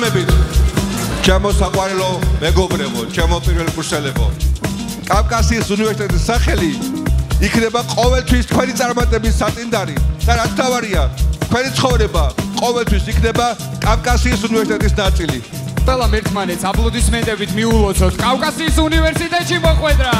მოგესალმებით, ჩემო საყვარელო მეგობრებო, ჩემო პირველ კურსელებო. კავკასიის უნივერსიტეტის სახელი იქნება ყოველთვის თქვენი წარმატების საწინდარი და რაც თავარია, თქვენი ცხოვრება ყოველთვის იქნება კავკასიის უნივერსიტეტის ნაწილი. ყველა ერთმანეთს აპლოდისმენტებით მიულოცოთ კავკასიის უნივერსიტეტში მოხვედრა.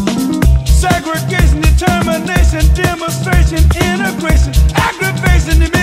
Segregation, determination, demonstration, integration, aggravation.